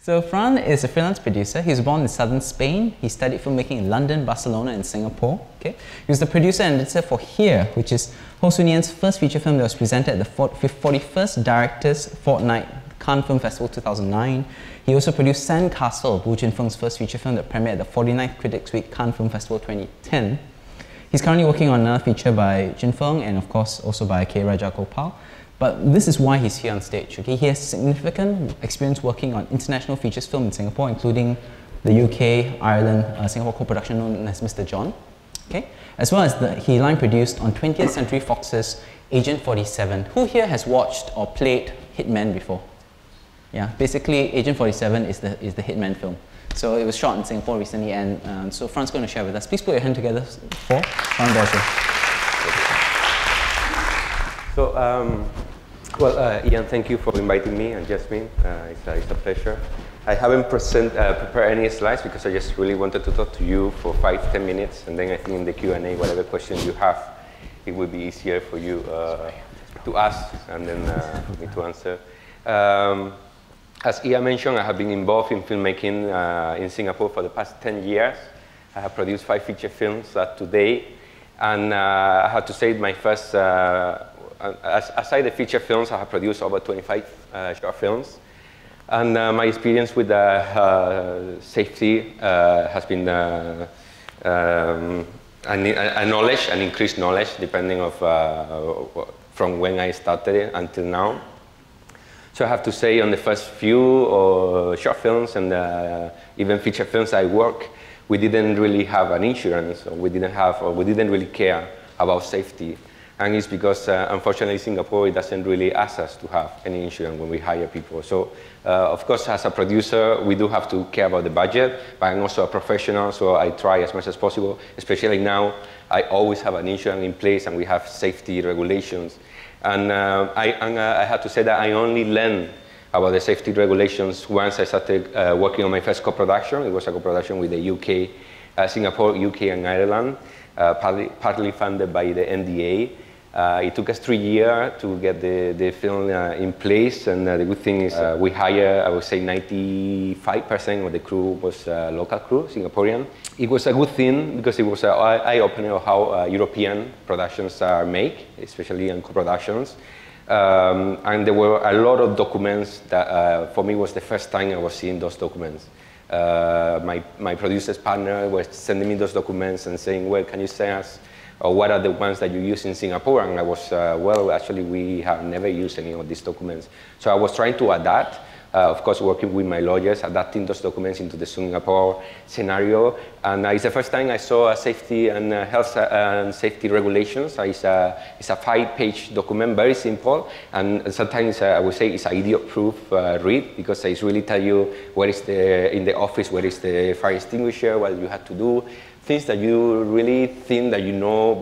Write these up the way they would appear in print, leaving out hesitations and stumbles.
So Fran is a freelance producer. He was born in southern Spain. He studied filmmaking in London, Barcelona, and Singapore. Okay, he was the producer and editor for Here, which is Ho Sun Yen's first feature film that was presented at the 41st Directors Fortnight Cannes Film Festival 2009. He also produced Sandcastle, Wu Junfeng's first feature film that premiered at the 49th Critics Week Cannes Film Festival 2010. He's currently working on another feature by Junfeng and of course also by K. Rajagopal. But this is why he's here on stage. Okay? He has significant experience working on international features film in Singapore, including the UK, Ireland, Singapore co-production known as Mr. John. Okay? As well as he line produced on 20th Century Fox's Agent 47. Who here has watched or played Hitman before? Yeah, basically Agent 47 is the Hitman film. So it was shot in Singapore recently, and so Fran's going to share with us. Please put your hand together for Fran Borgia. So, Ian, thank you for inviting me, and Jasmine. It's a pleasure. I haven't prepared any slides because I just really wanted to talk to you for 5–10 minutes, and then I think in the Q&A, whatever questions you have, it will be easier for you to ask and then for me to answer. As Ian mentioned, I have been involved in filmmaking in Singapore for the past 10 years. I have produced 5 feature films today, and I have to say my first, aside the feature films, I have produced over 25 short films. And my experience with safety has been a knowledge, an increased knowledge, depending of from when I started it until now. So I have to say, on the first few short films and even feature films I work, we didn't really have an insurance, or we didn't really care about safety. And it's because, unfortunately, Singapore, it doesn't really ask us to have any insurance when we hire people. So, of course, as a producer, we do have to care about the budget, but I'm also a professional, so I try as much as possible. Especially now, I always have an insurance in place, and we have safety regulations. And I have to say that I only learned about the safety regulations once I started working on my first co-production. It was a co-production with the UK, Singapore, UK, and Ireland, partly funded by the NDA. It took us 3 years to get the film in place, and the good thing is we hired, I would say 95% of the crew was local crew, Singaporean. It was a good thing because it was an eye-opener of how European productions are made, especially in co-productions. And there were a lot of documents that for me was the first time I was seeing those documents. My producer's partner was sending me those documents and saying, well, can you send us, or what are the ones that you use in Singapore? And I was, well, actually, we have never used any of these documents. So I was trying to adapt, of course, working with my lawyers, adapting those documents into the Singapore scenario. And it's the first time I saw a safety and health and safety regulations. It's a 5-page document, very simple. And sometimes I would say it's an idiot-proof read, because it's really tell you where is in the office, where is the fire extinguisher, what you have to do. Things that you really think that you know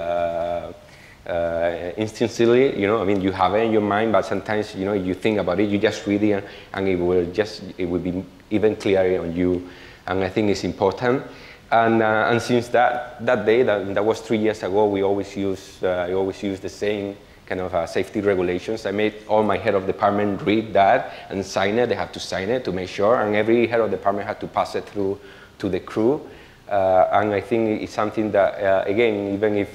by instinctively, you know, I mean, you have it in your mind, but sometimes, you know, you think about it, you just read it, and it will be even clearer on you, and I think it's important. And since that day, that was 3 years ago, I always use the same kind of safety regulations. I made all my head of department read that and sign it. They have to sign it to make sure, and every head of department had to pass it through to the crew. And I think it's something that, again, even if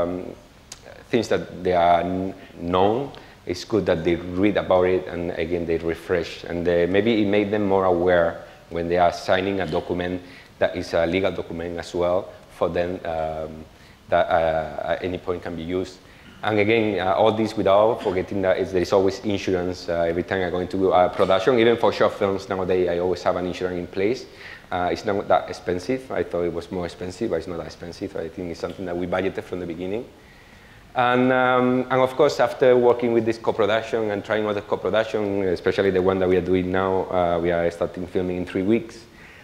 things that they are known, it's good that they read about it, and again, they refresh. And maybe it made them more aware when they are signing a document that is a legal document as well, for them that at any point can be used. And again, all this without forgetting that there is always insurance every time I go into production. Even for short films nowadays, I always have an insurance in place. It's not that expensive. I thought it was more expensive, but it's not that expensive. I think it's something that we budgeted from the beginning. And of course, after working with this co-production and trying other co-production, especially the one that we are doing now, we are starting filming in 3 weeks.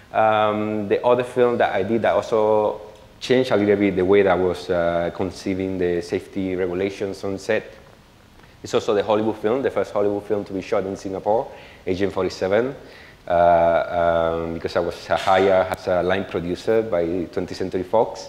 The other film that I did that also changed a little bit the way that I was conceiving the safety regulations on set. It's also the Hollywood film, the first Hollywood film to be shot in Singapore, Agent 47. Because I was hired as a line producer by 20th Century Fox.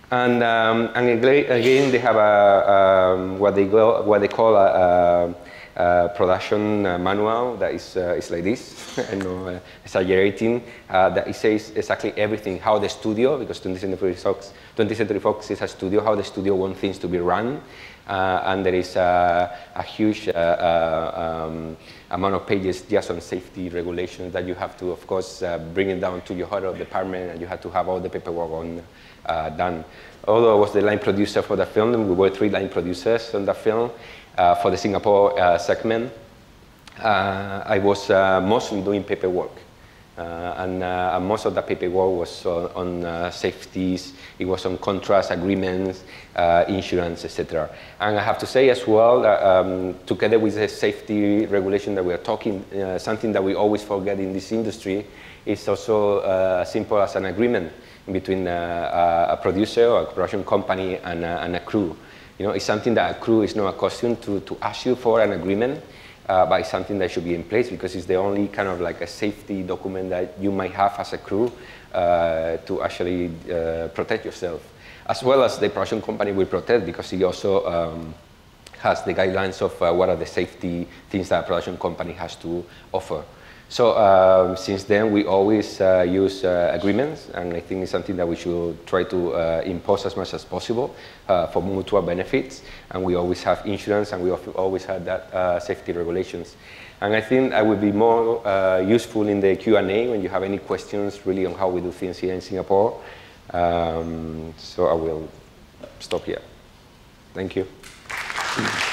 And again, they have what they call production manual that is like this, I know, exaggerating, that it says exactly everything, how the studio, because 20th Century Fox is a studio, how the studio wants things to be run, and there is a huge amount of pages just on safety regulations that you have to, of course, bring it down to your head of department, and you have to have all the paperwork done. Although I was the line producer for the film, we were 3 line producers on the film. For the Singapore segment, I was mostly doing paperwork. And most of the paperwork was on safeties, it was on contracts, agreements, insurance, etc. And I have to say as well that together with the safety regulation that we are talking, something that we always forget in this industry is also as simple as an agreement between a producer or a production company and a crew. You know, it's something that a crew is not accustomed to ask you for an agreement, but it's something that should be in place because it's the only kind of like a safety document that you might have as a crew to actually protect yourself. As well as the production company will protect because it also has the guidelines of what are the safety things that a production company has to offer. So since then, we always use agreements, and I think it's something that we should try to impose as much as possible for mutual benefits. And we always have insurance, and we always have that safety regulations. And I think I would be more useful in the Q&A when you have any questions really on how we do things here in Singapore. So I will stop here. Thank you.